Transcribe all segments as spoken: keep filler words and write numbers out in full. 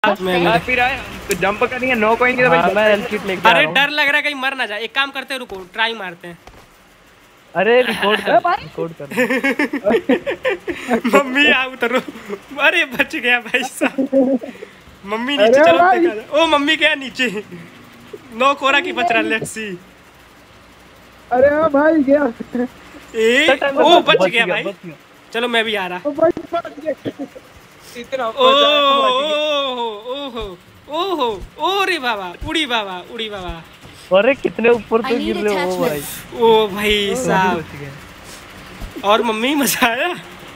मैं फिर आए तो जंप करेंगे नो कोएंगे तो भाई मैं हेल्थ किट लेके आ अरे रहा हूँ। डर लग रहा है कहीं मर ना जाए। एक काम करते हैं, रुको ट्राई मारते हैं। अरे रिकॉर्ड कर रिकॉर्ड कर। मम्मी आ उतरो। अरे बच गया भाई साहब। मम्मी नीचे चलो देखा जाए। ओ मम्मी गया नीचे। नो कोरा की बच रहा, लेट्स सी। अरे हाँ भाई गया। ए ओ बच गया भाई। चलो मैं भी आ रहा। इतना ओहो ओहो ओहो ओ रे बाबा, उड़ी बाबा, उड़ी बाबा। अरे कितने ऊपर तो गिर रहे हो भाई। ओ भाई साहब। और मम्मी मजा आया?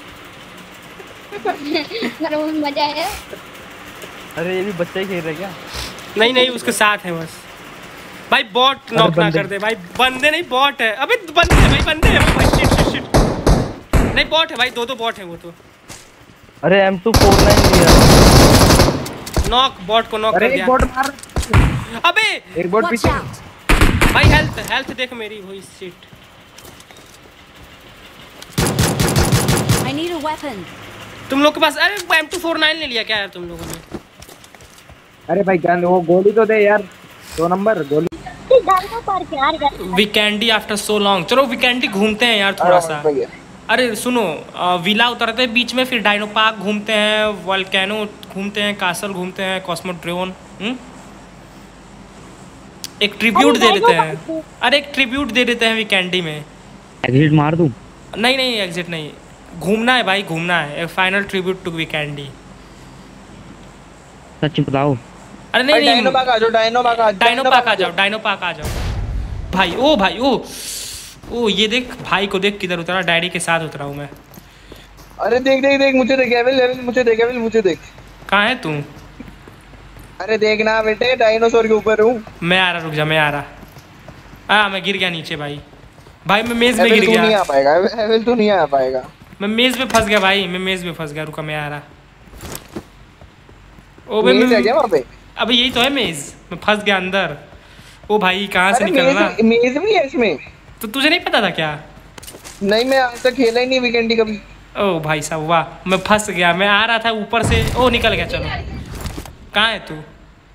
मजा आया। अरे ये भी बच्चा ही खेल रहा है क्या? नहीं नहीं उसके साथ है बस। भाई बॉट नॉक ना कर दे भाई। बंदे नहीं बॉट है। अबे बंदे है भाई, बंदे है भाई। Shit shit shit. नहीं बॉट है भाई, दो दो बॉट है वो तो। अरे एम टू फोर नाइन लिया। नॉक, बॉट को नॉक कर दिया। एक बॉट मार। अबे एक बॉट पीछे। भाई हेल्थ हेल्थ देख मेरी। वही shit. I need a weapon. तुम लोग के पास अरे एम टू फोर नाइन ले लिया क्या यार तुम लोगों ने? अरे भाई गन वो गोली तो दे यार। दो नंबर गोली। Vikendi after so long. चलो वीकेंडी घूमते हैं यार थोड़ा सा। अरे सुनो, विला उतरते हैं बीच में, फिर डायनो पार्क घूमते हैं, वोल्केनो घूमते हैं, कासल घूमते हैं, कॉस्मोड्रोन। एक ट्रिब्यूट दे देते हैं। अरे एक ट्रिब्यूट दे देते हैं वीकेंडी में। एग्जिट मार दूं? नहीं नहीं एग्जिट नहीं, घूमना है भाई, घूमना है। Final tribute to Vikendi. सच बताओ। अरे नहीं नहीं डायनो पार्क आ जाओ, डायनो पार्क आ जाओ, डायनो पार्क आ जाओ, डायनो पार्क आ जाओ भाई। ओ भाई ओ ओ ये देख भाई को देख किधर उतरा। डैडी के साथ उतरा हूँ मैं। अरे देख देख देख मुझे देख एविल, एविल मुझे देख, एविल मुझे देख। कहाँ है तू? अरे देखना बेटे, डायनासोर के ऊपर हूँ मैं आ रहा, रुक जा मैं आ रहा। आ मैं गिर गया नीचे भाई। भाई मैं मेज में गिर तू नहीं गया। आ पाएगा एविल, तू नहीं आ पाएगा। मैं मेज में फंस गया भाई, मैं मेज में फंस गया। रुका मैं आ रहा। ओ भाई मेज है क्या वहाँ पे? अबे यही तो है मेज। मैं फंस गया अंदर। ओ भाई कहाँ से निकलना? मेज भी है इसमें? तो तुझे नहीं पता था क्या? नहीं मैं आज तक खेला ही नहीं वीकेंडी कभी। ओ भाई साहब वाह, मैं फंस गया। मैं आ रहा था ऊपर से, ओ निकल गया। चलो कहाँ है तू?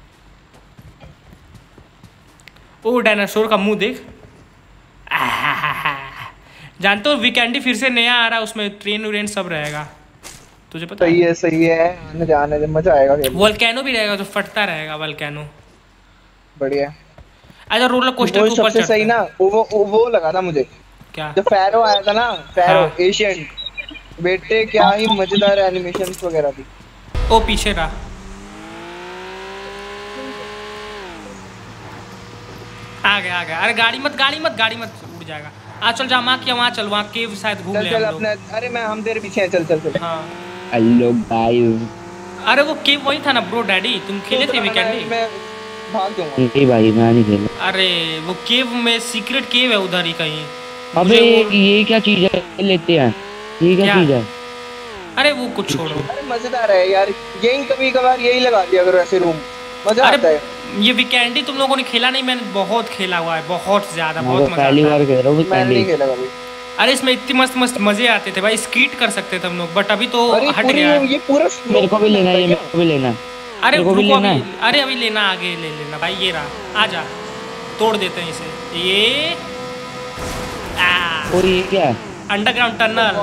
ओ डायनासोर का मुंह देख। जानते हो वीकेंडी फिर से नया आ रहा है, उसमें ट्रेन व्रेन सब रहेगा। तुझे पता? सही है सही है, आने जाने दे, मजा आएगा खेलने। वोल्केनो भी रहेगा, तो फटता रहेगा वोल्केनो। बढ़िया। अच्छा रोलर कोस्टर के ऊपर सबसे सही ना वो वो वो लगा था मुझे। क्या? जो फैरो आया था ना, फैरो हाँ। एशियन बेटे, क्या ही मजेदार एनिमेशंस वगैरह थी। ओ पीछे रहा। आ गया आ गया। अरे गाड़ी मत गाड़ी मत गाड़ी मत, उड़ जाएगा। आ चल जा वहाँ, क्या वहाँ चल, वहाँ केव शायद घूम ले चल हम लोग। अपने, अरे मैं हम तेरे पीछे हैं, चल चल चल। हाँ हेलो गाइस। अरे वो केव वही था ना ब्रो। डैडी तुम खेले थे वीकेंडी? मैं भाग दूंगा। नहीं भाई मैं नहीं खेला। अरे वो केव में सीक्रेट केव है उधर ही कहीं। अबे ये क्या चीज है लेते हैं? ये क्या चीज है? अरे वो कुछ छोड़ो। अरे मजेदार है यार, यही कभी कभार यही लगा दिया करो ऐसे रूम, मजा आता है। ये वीकेंडी तुम लोगों ने खेला नहीं? मैंने बहुत खेला हुआ है, बहुत ज्यादा, बहुत मजा पहली बार खेल रहा हूँ मैंने नहीं खेला कभी। अरे इसमें इतनी मस्त मस्त मजे आते थे भाई, स्कीट कर सकते थे हम लोग, बट अभी तो हट पूरी, गया। ये पूरा मेरे को भी लेना है, ये मेरे को भी लेना है। अरे मेरे को भी रुको लेना अभी, है। अरे अभी लेना, आगे ले लेना भाई। ये रहा, आजा तोड़ देते हैं इसे। ये और ये क्या है? Underground tunnel.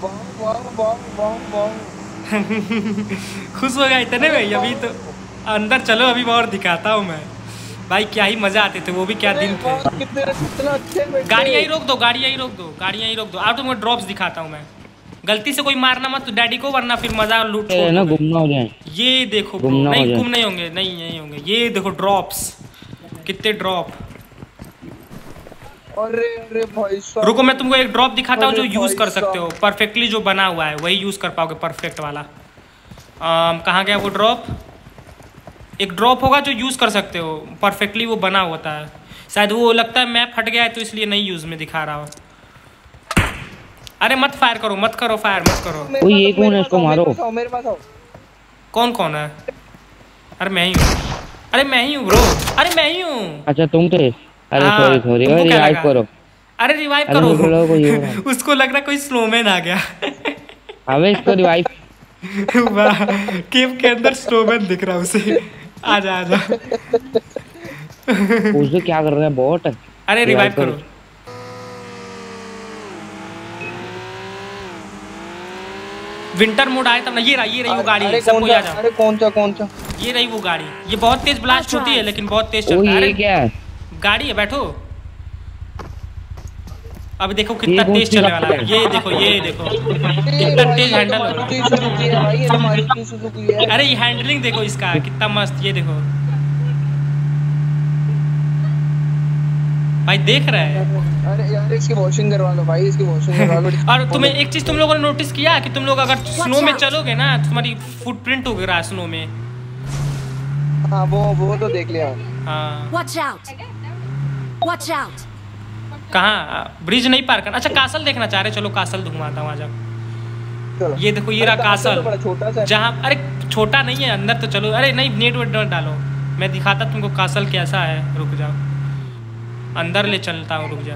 खुश हो गया इतने में? अभी तो अंदर चलो, अभी और दिखाता हूँ मैं भाई। क्या ही मजा आते थे वो भी, क्या दिन थे। गाड़ी यहीं रोक दो, गाड़ी यहीं रोक दो, गाड़ी यहीं रोक दो। आप तुमको ड्रॉप्स दिखाता हूँ मैं। गलती से कोई मारना मत डैडी को, वरना फिर मजा लूट छोड़ ना गुमना हो जाए। ये देखो ब्रो, नहीं गुम नहीं होंगे, नहीं नहीं होंगे। ये देखो ड्रॉप्स, कितने ड्रॉप। अरे अरे भाई साहब, रुको मैं तुमको एक ड्रॉप दिखाता हूँ जो यूज कर सकते हो परफेक्टली। जो बना हुआ है वही यूज कर पाओगे, परफेक्ट वाला। um, कहाँ गया वो ड्रॉप? एक ड्रॉप होगा जो यूज कर सकते हो परफेक्टली, वो बना होता है। शायद वो लगता है मैप हट गया है तो इसलिए नहीं यूज में दिखा रहा हो। अरे मत फायर करो, मत करो फायर, मत करो। कोई एक कौन है, इसको मारो। मेरे पास आओ। कौन कौन है? अरे मैं ही हूँ। अरे मैं ही हूँ ब्रो, अरे मैं ही हूँ। अच्छा तुम थे? अरे सॉरी सॉरी, रिवाइव करो। अरे रिवाइव करो। उसको लग रहा कोई स्नोमैन आ गया। अबे इसको रिवाइव। वाह, केव के अंदर स्नोमैन दिख रहा उसे। आजा आजा। उसे क्या कर रहा है बॉट? अरे रिवाइव करो। विंटर मोड आए तब ना। ये रही ये रही वो गाड़ी। अरे सबको कौन आ सा? जाओ। अरे कौन सा कौन सा? ये रही वो गाड़ी। ये बहुत तेज ब्लास्ट होती है लेकिन बहुत तेज ओ चलता है। ये अरे क्या है? गाड़ी है, बैठो। अब देखो कितना ये कौन तेज सी चलने वाला है। गाड़ी ये देखो ये देखो अरे कितना भाई, तेज ये हैंडल तो हो रहा मारुति सुजुकी है भाई, ये तो मारुति सुजुकी है। है। अरे ये हैंडलिंग देखो इसका कितना मस्त। ये देखो भाई, देख रहे हैं। अरे यार इसकी वॉशिंग करवा लो भाई, इसकी वॉशिंग करवा लो। और तुम्हें एक चीज तुम लोगों ने नोटिस किया कि तुम लोग अगर स्नो में चलोगे ना तुम्हारी फुटप्रिंट होगा स्नो में। हाँ वो वो तो देख लिया। हाँ Watch out! Watch out! कहाँ? ब्रिज नहीं पार करना। अच्छा कासल देखना चाह रहे, चलो कासल घुमाता हूँ। आजा। चलो ये देखो ये रहा तो कासल। बड़ा छोटा सा है। जहाँ अरे छोटा नहीं है, अंदर तो चलो। अरे नहीं नेट वेट मत डालो, मैं दिखाता तुमको कासल कैसा है। रुक जाओ, अंदर ले चलता हूँ, रुक जा।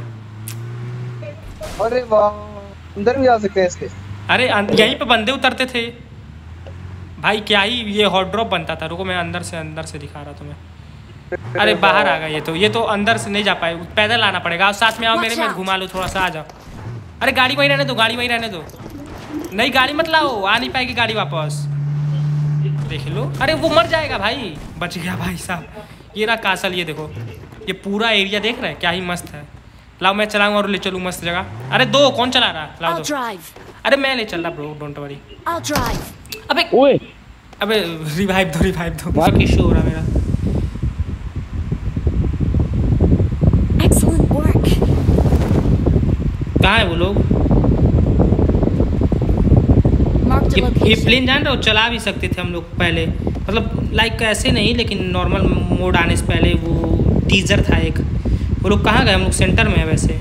अरे वाह, अंदर भी जा सकते हैं इसके। अरे अं- यहीं पे बंदे उतरते थे भाई। क्या ही ये हॉट ड्रॉप बनता था। रुको मैं अंदर से अंदर से दिखा रहा तुम्हें। अरे बाहर आ गए ये तो। ये तो अंदर से नहीं जा पाए, पैदल आना पड़ेगा। और साथ में आओ मेरे में, घुमा लो थोड़ा सा। आ जाओ। अरे गाड़ी वहीं रहने दो, गाड़ी वहीं रहने दो। नहीं गाड़ी मत लाओ, आ नहीं पाएगी गाड़ी वापस। देख लो। अरे वो मर जाएगा भाई। बच गया भाई साहब। ये रहा कासल। ये देखो ये पूरा एरिया देख रहे हैं, क्या ही मस्त है। लाओ मैं चलाऊँ और ले चलूँ मस्त जगह। अरे दो कौन चला रहा? लाओ I'll दो। drive. अरे मैं ले चल रहा bro, don't worry. I'll drive. अबे ओए अबे रिवाइव दो रिवाइव दो। बहुत इशू हो रहा मेरा। Excellent work. कहाँ है वो लोग? Marked a ये, ये location. प्लेन जान रहे हो, चला भी सकते थे हम लोग पहले। मतलब लाइक ऐसे नहीं, लेकिन नॉर्मल मोड आने से पहले वो टीजर था एक। वो लोग कहाँ गए? हम लोग सेंटर में है वैसे।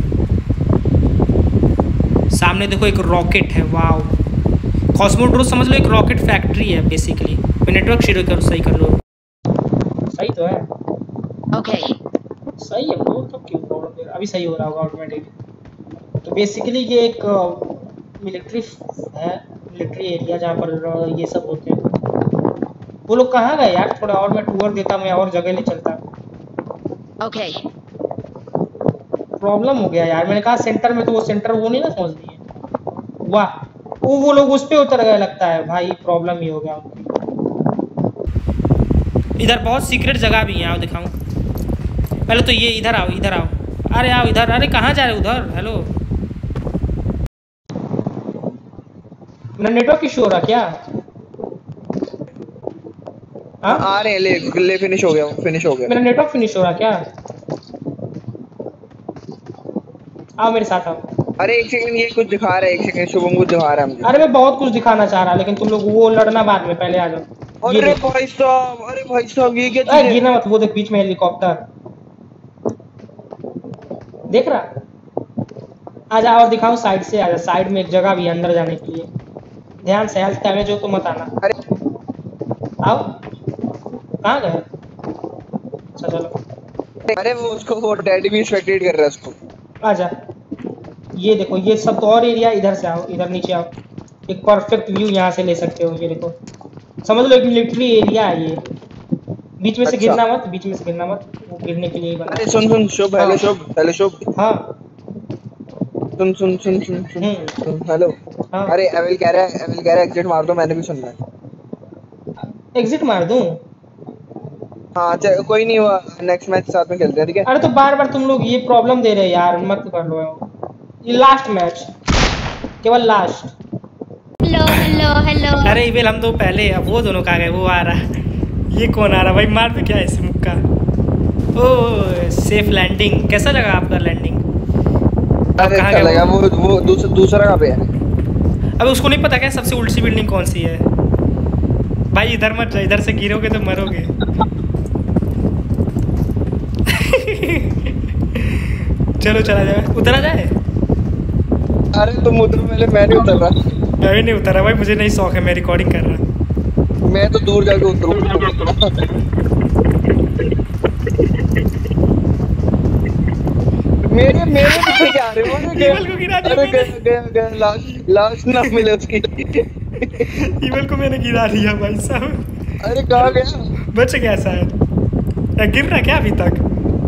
सामने देखो एक रॉकेट है। वाओ, कॉस्मोड्रोम समझ लो एक रॉकेट फैक्ट्री है बेसिकली। मैं नेटवर्क शेयर करो, सही कर लो। सही तो है। Okay. सही है ब्रो, तो क्यों प्रॉब्लम दे रहा? अभी सही हो रहा होगा ऑटोमेटिक। तो बेसिकली ये एक मिलिट्री है, मिलिट्री एरिया जहाँ पर अ, ये सब होते हैं। वो लोग कहाँ गए यार? थोड़ा और मैं टूर देता, मैं और जगह ले चलता। Okay. प्रॉब्लम हो गया यार। मैंने कहा सेंटर में, तो वो सेंटर वो नहीं ना समझ लिए। वाह, वो वो लोग उस पे उतर गए लगता है भाई। प्रॉब्लम ही हो गया। इधर बहुत सीक्रेट जगह भी है, आओ दिखाऊं। पहले तो ये इधर आओ, इधर आओ। अरे आओ इधर। अरे कहाँ जा रहे हो? उधर। हेलो, मेरा नेटवर्क इशू हो रहा क्या? हाँ आ रहे हैं, ले ले फिनिश हो गया, फिनिश हो गया। मेरा नेटवर्क फिनिश हो रहा क्या? आओ मेरे साथ आओ। अरे एक सेकंड, ये कुछ दिखा रहा है। एक सेकंड, शुभम कुछ दिखा रहा है मुझे। अरे मैं बहुत कुछ दिखाना चाह रहा, लेकिन तुम लोग वो लड़ना बाद में, पहले आ जाओ। ये अरे देखो। भाई साहब, अरे भाई साहब, ये क्या अरे चीज़ है? गिरना मत। वो देख बीच में हेलीकॉप्टर देख रहा। आजा और दिखाओ साइड से। आजा, साइड में एक जगह भी है अंदर जाने के लिए। ध्यान से, हेल्थ डैमेज हो तो मत आना। अरे आओ। कहाँ गए? अच्छा चलो। अरे वो उसको वो डैडी भी स्पेक्टेट कर रहा है उसको। आजा। ये देखो ये सब तो और एरिया। इधर से आओ, इधर नीचे आओ। एक परफेक्ट व्यू यहाँ से ले सकते हो। ये देखो, समझ लो एक मिलिट्री एरिया है ये। बीच में से अच्छा। गिरना मत, बीच में से गिरना मत। वो गिरने के लिए ही बना। अरे सुन सुन शुभ, हेलो शुभ, हेलो शुभ, हाँ सुन सुन सुन सुन सुन हम्म, सुन, हेलो। हाँ। अरे एविल कह रहा है, एविल कह रहा है एग्जिट मार दो, मैंने भी सुनना है। एग्जिट मार दूं? हाँ चल, कोई नहीं हुआ, नेक्स्ट मैच साथ में खेलते हैं, ठीक है? अरे तो बार बार तुम लोग ये प्रॉब्लम दे रहे हैं यार, मत कर लो। ये लास्ट मैच, केवल लास्ट। Hello, hello, hello. अरे इवेल हम दो पहले, अब वो दोनों कहाँ गए? वो आ रहा। ये कौन आ रहा भाई? मार भी क्या है इसे मुक्का। Oh safe landing. कैसा लगा आपका लैंडिंग? अरे कहाँ अच्छा गए लगा। वो वो दूसरा दूसरा कहाँ पे है? अबे उसको नहीं पता क्या सबसे उल्टी बिल्डिंग कौन सी है? भाई इधर मत जा, इधर से गिरोगे तो मरोगे। चलो चला जाए, उतरा जाए। अरे तुम उधर, पहले मैं नहीं उतर रहा। मैं भी नहीं उतरा भाई, मुझे नहीं शौक है, मैं रिकॉर्डिंग कर रहा। मैं तो दूर जाके उतरूँ। मेरे मेरे पीछे क्या आ रहे हो? केवल को गिरा दिया अरे मैंने। गया गया गया, लाश लाश ना मिले उसकी। ईवल को मैंने गिरा दिया भाई साहब। अरे कहाँ गया? बच गया शायद, या गिर रहा क्या अभी तक?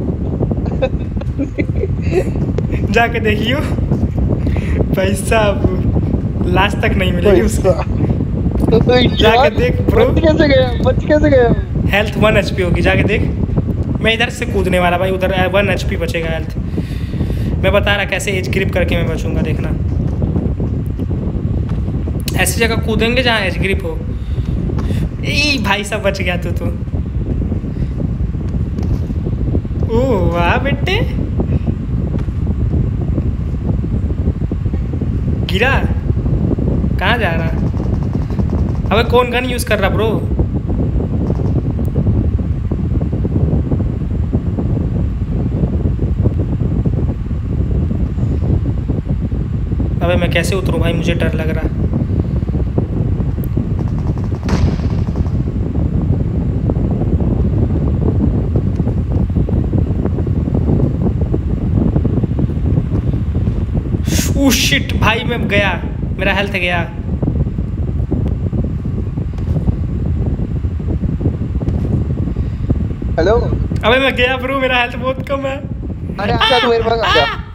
जाके देखियो भाई साहब, लास्ट तक नहीं मिलेगी उसको। जाके देख ब्रो। बच कैसे गया? बच कैसे गया? हेल्थ वन एच पी होगी, जाके देख। मैं इधर से कूदने वाला भाई, उधर वन एच पी बचेगा हेल्थ। मैं बता रहा कैसे एज ग्रिप करके मैं बचूंगा, देखना। ऐसी जगह कूदेंगे जहाँ एज ग्रिप हो। ए भाई साहब बच गया तू तो। ओह वाह बेटे, गिरा। कहाँ जा रहा? अबे कौन गन यूज कर रहा ब्रो? अबे मैं कैसे उतरूं भाई, मुझे डर लग रहा। ओह शिट भाई, मैं गया, मेरा हेल्थ गया। हेलो। अबे मैं गया ब्रो, मेरा हेल्थ बहुत कम है। अरे आजा, तू मेरे पास आजा।